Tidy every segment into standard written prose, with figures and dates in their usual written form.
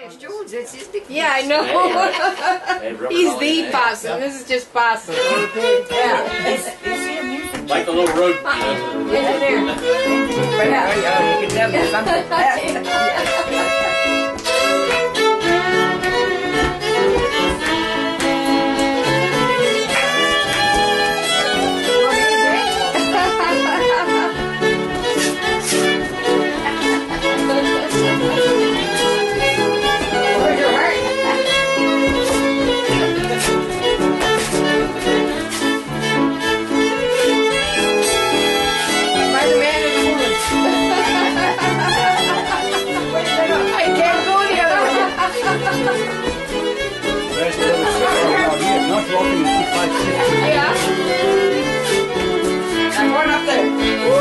It's George, that's his nickname. Yeah, I know. He's the possum. This is just possum. Yeah. Like the little road. Engineer. Yeah, you can tell me something. Yeah. I'm going up there.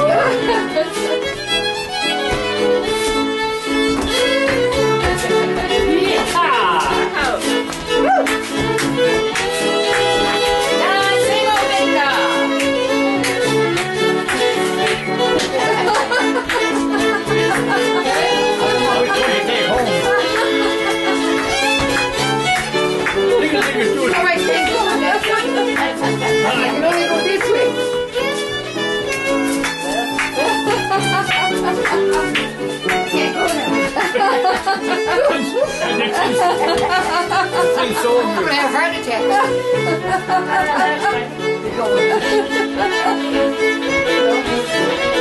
I'm gonna have a heart attack.